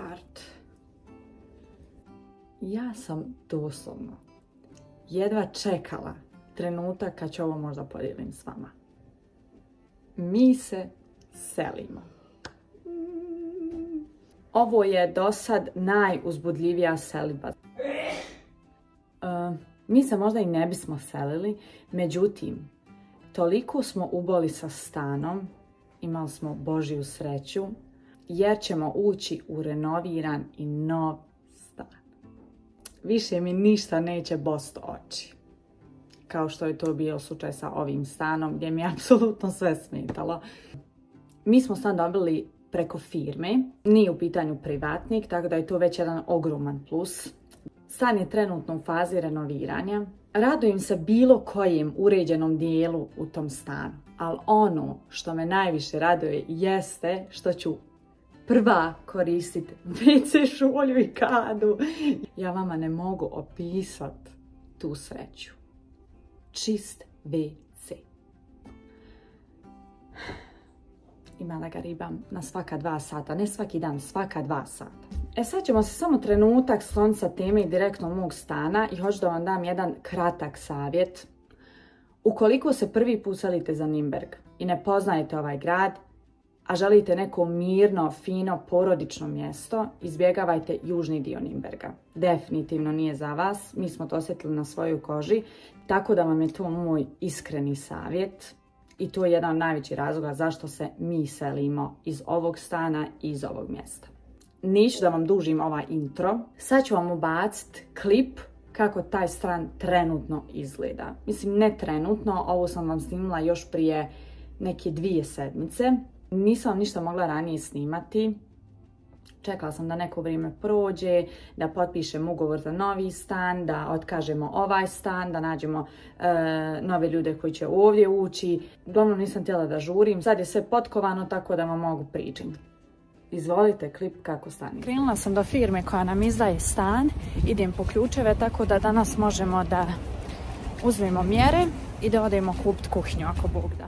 start. Ja sam doslovno jedva čekala trenutak kad ću ovo možda podijelim s vama. Mi se selimo. Ovo je do sad najuzbudljivija selidba. Mi se možda i ne bismo selili, međutim, toliko smo uboli sa stanom, imali smo Božju sreću, jer ćemo ući u renoviran i nov stan. Više mi ništa neće bost oči. Kao što je to bio slučaj sa ovim stanom, gdje mi je apsolutno sve smetalo. Mi smo stan dobili preko firme, nije u pitanju privatnik, tako da je to već jedan ogroman plus. Stan je trenutno u fazi renoviranja. Radujem se bilo kojem uređenom dijelu u tom stanu, ali ono što me najviše raduje jeste što ću prva koristiti WC šolju i kadu. Ja vama ne mogu opisati tu sreću. Čist WC. Imala ga ribam na svaka 2 sata, ne svaki dan, svaka 2 sata. Sad ćemo se samo trenutak skloniti sa teme i direktno mog stana i hoću da vam dam jedan kratak savjet. Ukoliko se prvi put selite za Nürnberg i ne poznajete ovaj grad, a želite neko mirno, fino, porodično mjesto, izbjegavajte južni dio Nürnberga. Definitivno nije za vas, mi smo to osjetili na svojoj koži, tako da vam je to moj iskreni savjet. I to je jedan od najvećih razloga zašto se mi selimo iz ovog stana i iz ovog mjesta. Neću da vam dužim ovaj intro. Sad ću vam ubaciti klip kako taj stan trenutno izgleda. Mislim, ne trenutno, ovo sam vam snimila još prije neke 2 sedmice. Nisam vam ništa mogla ranije snimati. Čekala sam da neko vrijeme prođe, da potpišem ugovor za novi stan, da otkažemo ovaj stan, da nađemo nove ljude koji će ovdje ući. Uglavnom nisam htjela da žurim, sad je sve potkovano tako da vam mogu pričati. Izvolite klip kako stan. Krenula sam do firme koja nam izdaje stan, idem po ključeve tako da danas možemo da uzmemo mjere i da odemo kupiti kuhinju ako Bog da.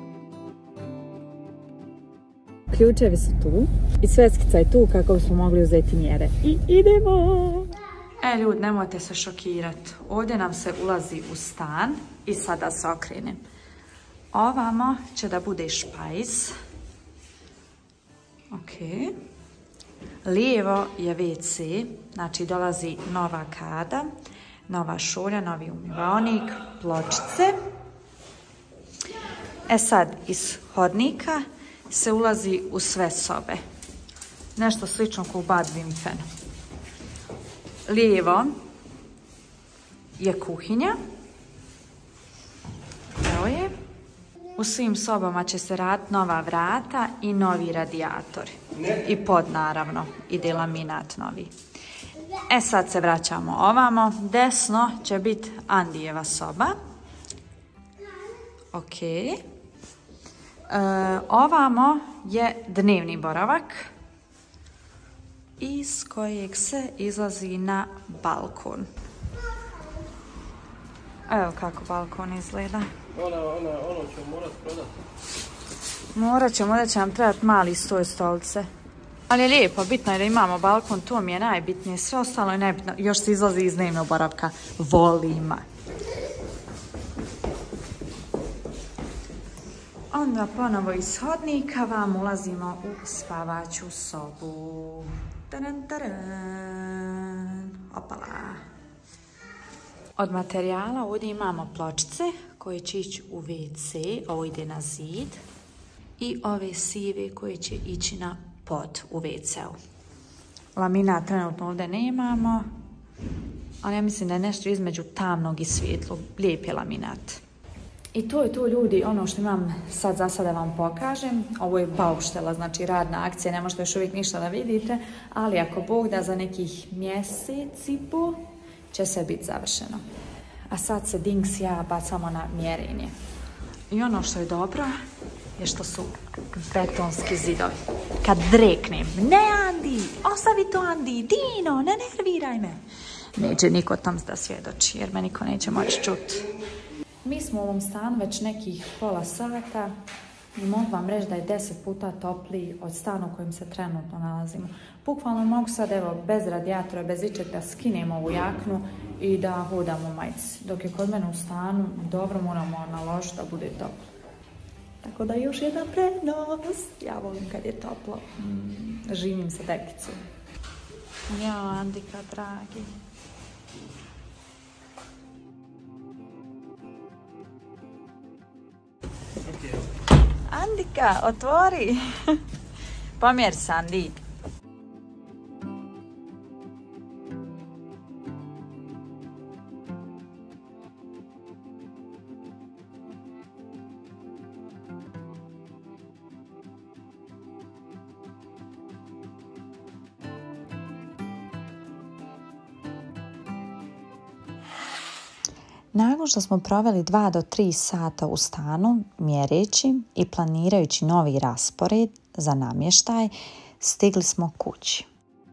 Ključevi su tu i sveckica je tu kako bismo mogli uzeti mjere. I idemo! Ljudi, nemojte se šokirati. Ovdje nam se ulazi u stan i sada se okrenem. Ovamo će da bude špajz. Ok. Lijevo je WC, znači dolazi nova kada, nova šolja, novi umivaonik, pločice. Sad iz hodnika se ulazi u sve sobe. Nešto slično kao u Bad Wimpfen. Lijevo je kuhinja. Evo je. U svim sobama će se raditi nova vrata i novi radijatori. I pod naravno ide laminat novi. Sad se vraćamo ovamo. Desno će biti Andijeva soba. Ok. Ovamo je dnevni boravak iz kojeg se izlazi na balkon. Evo kako balkon izgleda. Ono ćemo morat prodati. Morat ćemo da će nam trebati mali stol stolice. Ali je lijepo, bitno je da imamo balkon, to mi je najbitnije. Sve ostalo je nebitno. Još se izlazi iz dnevnog boravka. Volim. Onda ponovo iz hodnika vam ulazimo u spavaću sobu. Taran, taran. Opala. Od materijala ovdje imamo pločice koje će ići u WC, ovo ide na zid. I ove sive koje će ići na pod u WC-u. Laminat trenutno ovdje nemamo, ali ja mislim da je nešto između tamnog i svjetlog. Lijep je laminat. I to je to, ljudi, ono što imam sad za sada vam pokažem. Ovo je bauštela, znači radna akcija, ne možete još uvijek ništa da vidite, ali ako Bog da za nekih mjesec i po će sve biti završeno. A sad se Dings i ja bacamo na mjerenje. I ono što je dobro je što su betonski zidovi. Kad dreknem, ne Andi, ostavi to Andi, Dino, ne nerviraj me. Neće niko tam da svjedoči, jer me niko neće moći čuti. Mi smo u ovom stanu već nekih pola sata I mogu vam reći da je 10 puta topliji od stana u kojem se trenutno nalazimo. Bukvalno mogu sad, evo, bez radijatora, bez ičeg da skinem ovu jaknu i da hodam u majici. Dok je kod mene u stanu, dobro moramo naložiti da bude toplo. Tako da još jedna prednost. Ja volim kad je toplo. Živim sa dekicom. Ja, Andika, dragi. Andika, otvori! Pomjer se, Andi. Nakon što smo proveli 2 do 3 sata u stanu, mjereći i planirajući novi raspored za namještaj, stigli smo kući.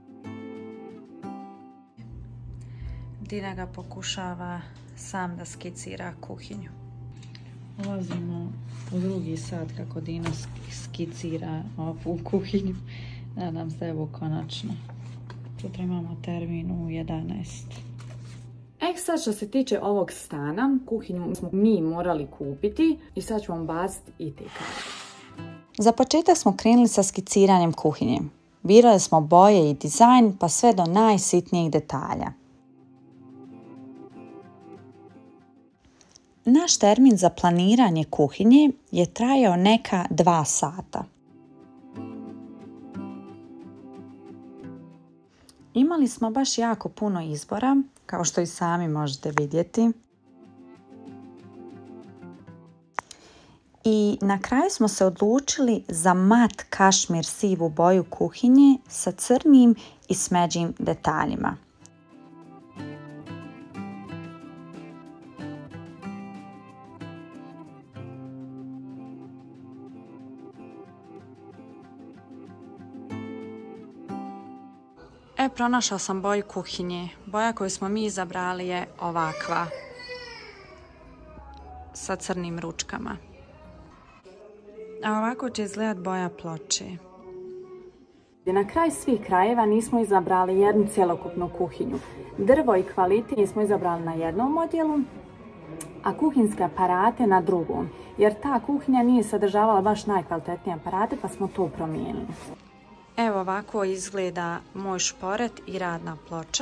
Dina ga pokušava sam da skicira kuhinju. Ulazimo u drugi sat kako Dina skicira ovu kuhinju. Nadam se evo konačno. Sutra imamo termin u 11. Sad što se tiče ovog stana, kuhinju smo mi morali kupiti i sad ću vam baciti i te karte. Za početak smo krenuli sa skiciranjem kuhinje. Birali smo boje i dizajn pa sve do najsitnijih detalja. Naš termin za planiranje kuhinje je trajao neka 2 sata. Imali smo baš jako puno izbora, kao što i sami možete vidjeti. I na kraju smo se odlučili za mat kašmir sivu boju kuhinje sa crnim i smeđim detaljima. Pronašao sam boju kuhinje. Boja koju smo mi izabrali je ovakva. Sa crnim ručkama. A ovako će izgledati boja ploče. Na kraj svih krajeva nismo izabrali jednu cjelokupnu kuhinju. Drvo i kvalitet smo izabrali na jednom odjelu, a kuhinske aparate na drugom. Jer ta kuhinja nije sadržavala baš najkvalitetnije aparate, pa smo to promijenili. Evo ovako izgleda moj šporet i radna ploča.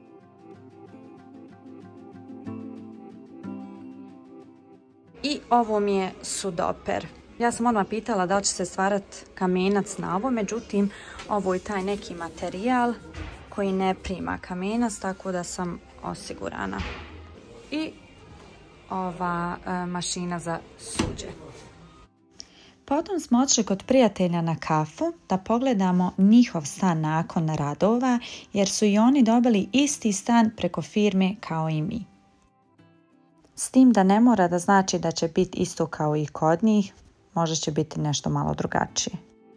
I ovo mi je sudoper. Ja sam odmah pitala da li će se stvarati kamenac na ovo, međutim ovo je taj neki materijal koji ne prima kamenac, tako da sam osigurana. I ova mašina za suđe. Potom smo otišli kod prijatelja na kafu da pogledamo njihov stan nakon radova, jer su i oni dobili isti stan preko firme kao i mi. S tim da ne mora da znači da će biti isto kao i kod njih, možda će biti nešto malo drugačije.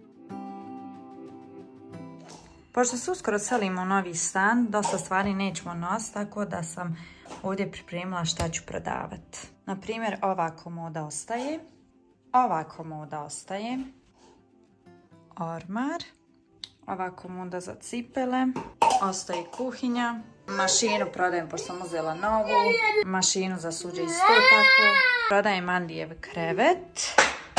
Pošto se uskoro selimo u novi stan, dosta stvari nećemo nositi, tako da sam ovdje pripremila šta ću prodavati. Na primjer, ova komoda ostaje. Ova komoda ostaje, ormar, ova komoda za cipele, ostaje kuhinja, mašinu prodajem pošto sam uzela novu, mašinu za suđe isto tako, prodajem Andijev krevet,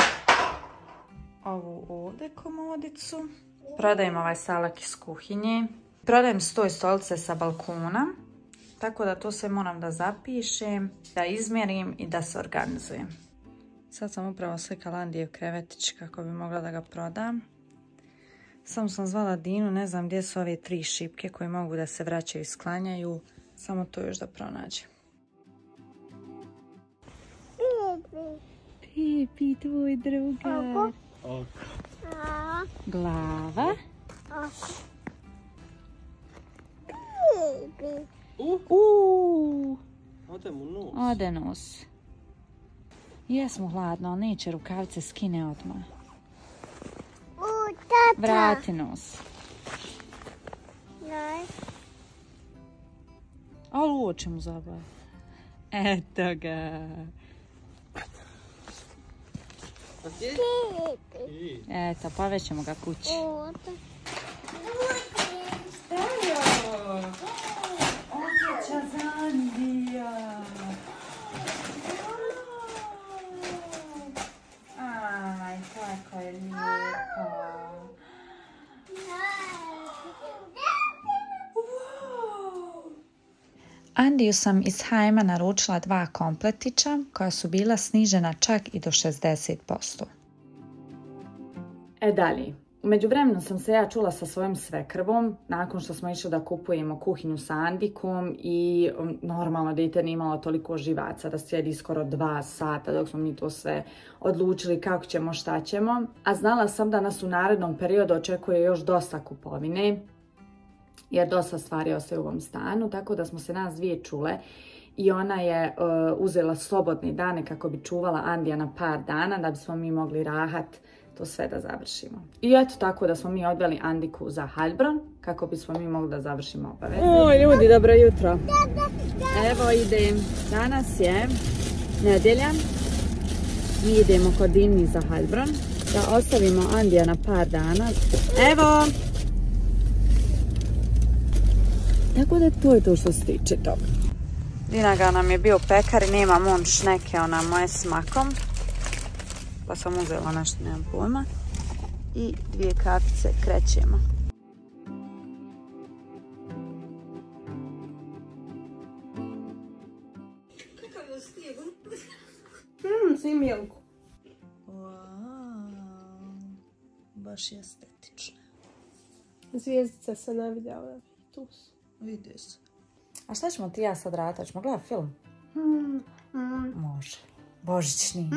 ovu ovdje komodicu, prodajem ovaj salak iz kuhinje, prodajem stoj stolice sa balkona, tako da to sve moram da zapišem, da izmjerim i da se organizujem. Sad sam upravo slikala Andijev krevetić kako bi mogla da ga prodam. Samo sam zvala Dinu, ne znam gdje su ove 3 šipke koje mogu da se vraćaju i sklanjaju. Samo to još da pronađem. Pepi, tvoj drugar. Glava. Ode mu nos. Ode nos. Jesmo hladno, ali neće rukavice, skine odmah. Vrati nos. Ali u oči mu zabav. Eto ga. Eto, povećemo ga kući. Osjeća Zandija. Aj, kako je lijepo. Andiju sam iz H&M naručila 2 kompletića koja su bila snižena čak i do 60%. Dalje. U međuvremenu sam se ja čula sa svojom svekrvom nakon što smo išli da kupujemo kuhinju sa Andikom i normalno dijete nije imalo toliko živaca da sjedi skoro 2 sata dok smo mi to sve odlučili kako ćemo, šta ćemo. A znala sam da nas u narednom periodu očekuje još dosta kupovine jer dosta stvari ostaje u ovom stanu, tako da smo se nas dvije čule i ona je uzela slobodne dane kako bi čuvala Andija na par dana da bismo mi mogli rahat to sve da završimo. I eto tako da smo mi odveli Andiku za Heilbronn kako bismo mi mogli da završimo obaveze. Oj ljudi, dobro jutro. Evo idem. Danas je nedjelja. Mi idemo kod Dini za Heilbronn da ostavimo Andija na par dana. Evo! Tako da to je to što se tiče toga. Dinaga nam je bio pekar i nemam on šneke, ona moje s makom. Pa sam uzela nešto, nemam pojma. I 2 kafice, krećemo. Kakav je snijeg? Svi Milku. Wow, baš je estetično. Zvijezdice se ne vidjela. Tu su. Vidi se. A šta ćemo ti ja sad raditi? Ćemo gledati film? Može. Božićni.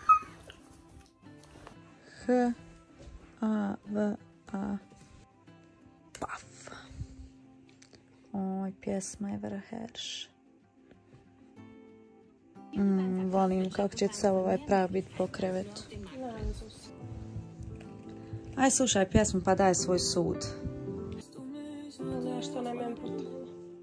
H-A-V-A Paf. Oj, pjesma je Verherš. Volim kako će sav ovaj prav biti po krevetu. Aj slušaj pjesmu pa daj svoj sud. Nešto nam je potrebno.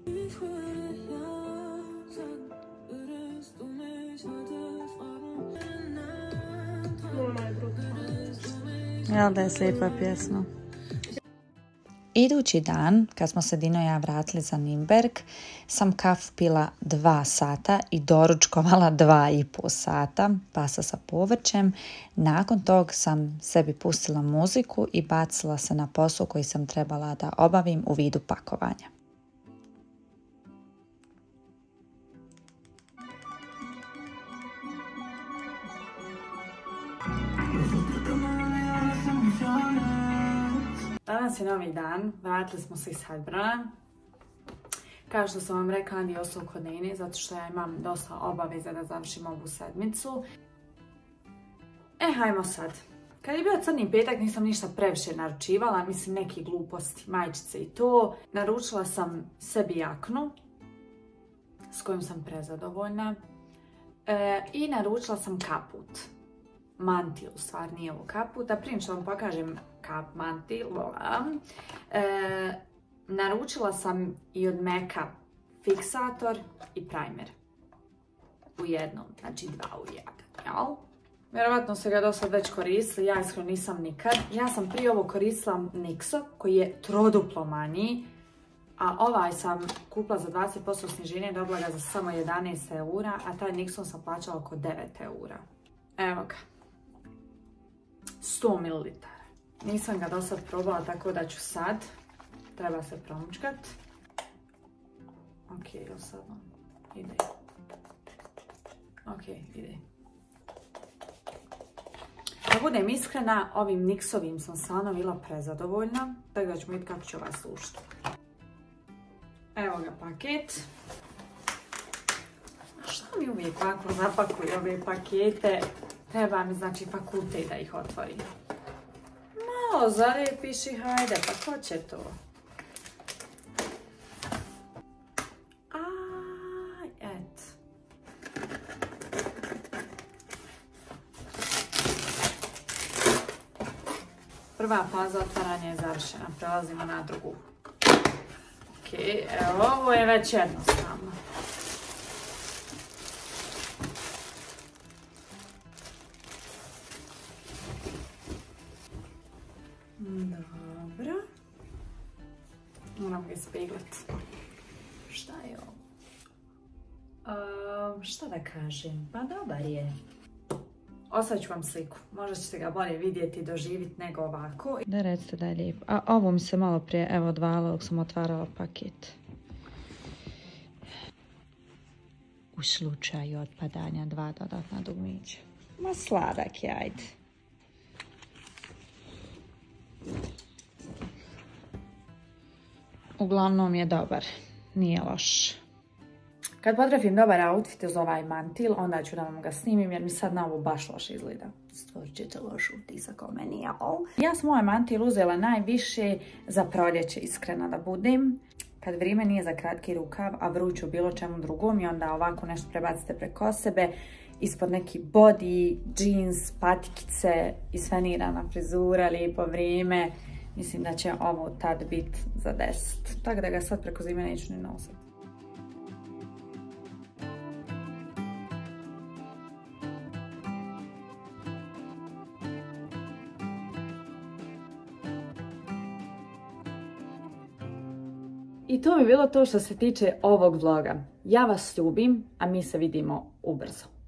Jel da je slijepa pjesma? Idući dan, kad smo se Dino i ja vratili za Nürnberg, sam kafu pila 2 sata i doručkovala 2,5 sata, pasa sa povrćem. Nakon tog sam sebi pustila muziku i bacila se na posao koji sam trebala da obavim u vidu pakovanja. Danas je novi dan, vratili smo se iz Heilbronna. Kao što sam vam rekla, Andi je ostao kod Nene, zato što ja imam dosta obaveza da završim ovu sedmicu. Hajmo sad. Kad je bio crni petak nisam ništa previše naručivala, mislim neke gluposti, majčice i to. Naručila sam sebi jaknu, s kojom sam prezadovoljna. I naručila sam kaput. Mantil, u stvari nije ovo kaput, da prije što vam pokažem mantil, naručila sam i od Meka fiksator i primer u jednom, znači 2 u 1, jel? Vjerovatno se ga do sad već koristili, ja iskreno nisam nikad. Ja sam prije ovo koristila NYXO koji je troduplo manji, a ovaj sam kupila za 20% sniženje, dobila ga za samo 11 eura, a taj NYXO sam plaćala oko 9 eura. Evo ga. 100 ml. Nisam ga do sad probala, tako da ću sad. Treba se promučkat. Ok, evo sad on ide. Ok, ide. Da budem iskrena, ovim NYX-ovim sam stvarno bila prezadovoljna. Tako da ćemo vidjeti kako će ovaj slušati. Evo ga paket. Što mi uvijek ovako zapakuju ove pakete? Treba mi znači fakultet da ih otvori. Malo zarepiši, hajde, pa ko će to? Aj, et. Prva faza otvaranja je završena, prelazimo na drugu. Ok, evo, ovo je već jednostavno. Moram ga ispeglat. Šta je ovo? Šta da kažem? Pa dobar je. Ostavit ću vam sliku. Možda ćete ga bolje vidjeti i doživjeti nego ovako. Da, recite da je lijepo. A ovo mi se malo prije evo odvalilo dok sam otvarala paket. U slučaju otpadanja 2 dodatna dugmića. Ma sladak je, ajde. Uglavnom je dobar. Nije loš. Kad potrefim dobar outfit uz ovaj mantil, onda ću da vam ga snimim jer mi sad na ovo baš loše izgleda. Stvorit ćete loš utisak o meni, jel? Ja sam ovaj mantil uzela najviše za proljeće, iskrena da budem. Kad vrijeme nije za kratki rukav, a vruće u bilo čemu drugom i onda ovako nešto prebacite preko sebe, ispod neki body, jeans, patikice, isfenirana frizura, lijepo vrijeme. Mislim da će ovo tad biti za 10. Tako da ga sad preko zime neću ni nositi. I to bi bilo to što se tiče ovog vloga. Ja vas ljubim, a mi se vidimo ubrzo.